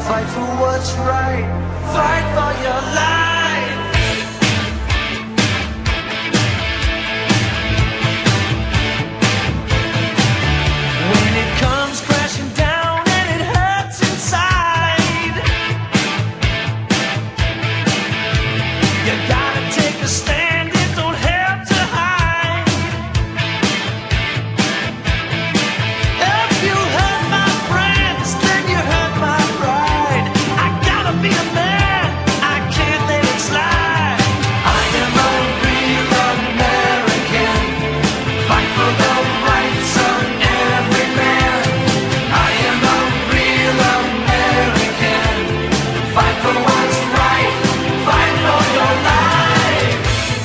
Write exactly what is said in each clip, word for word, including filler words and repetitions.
Fight for what's right, fight for your life. When it comes crashing down and it hurts inside, you gotta take a stand, it don't help to hide. If you hurt my friends, then you hurt my pride. I gotta be a man, I can't let it slide. I am a real American, fight for the rights of every man. I am a real American, fight for what's right, fight for your life.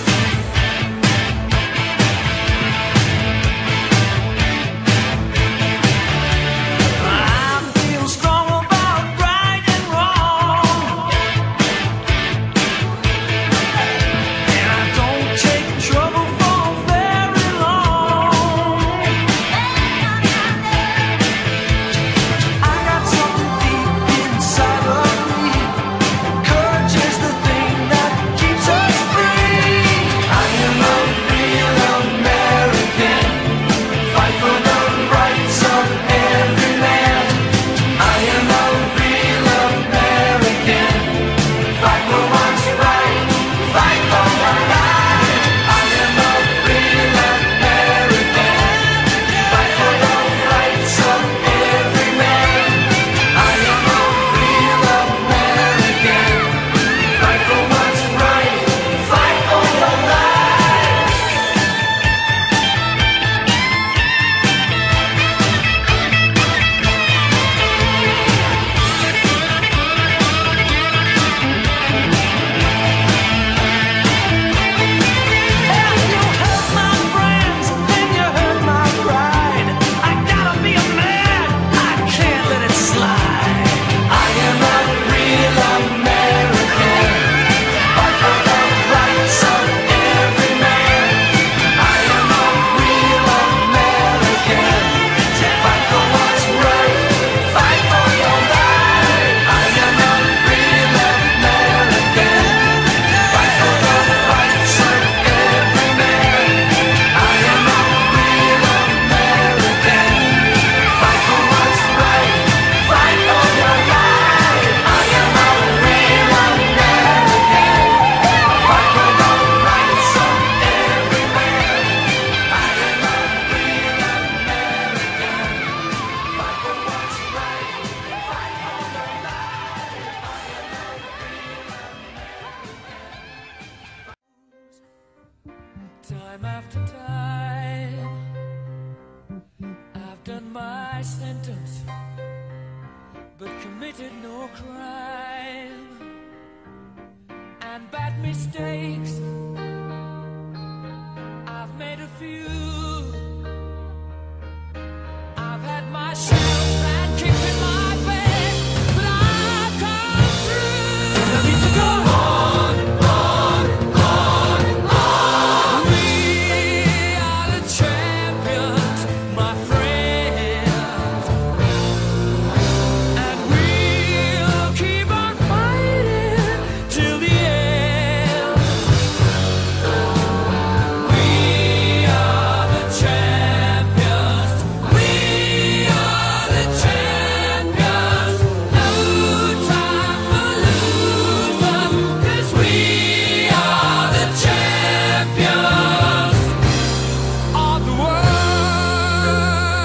I feel strong about right and wrong, and I don't take trouble for very long. I got something deep inside of me. Courage is the thing that keeps us free. I am a real American, fight for the rights of every man. I am a real American, fight for what's right, fight for your life. I am a real American, fight for the rights of every man. I am a real American, fight for what's right, fight for your life. If you hurt my friends, then you hurt my pride. I gotta be a man, I can't let it slide. I am a real American, fight for the rights of every man. I am a real American, fight for what's right, fight for your life. I am a real American, fight for the rights of every man. I am a real American, fight for what's right, fight for your life. I am a real American, fight for the rights of every man. I am a real American, fight for what's right, fight for your life. Time after time, I've done my sentence, but committed no crime. And bad mistakes, I've made a few. I've had my shells and kicked in my face, but I've come through. I need to go on, on, on, on. We are the champions, my friends, and we'll keep on fighting till the end. We are the champions. We are the champions. No time for losers, 'cause we are the champions of the world.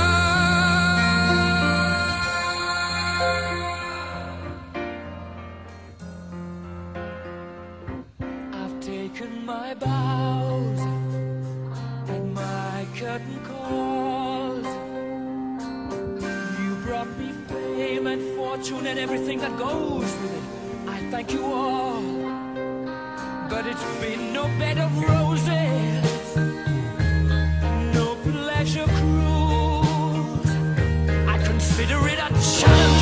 I've taken my bows and my curtain calls. You brought me fame and fortune and everything that goes with it. I thank you all, but it's been no bed of roses, no pleasure cruise. I consider it a challenge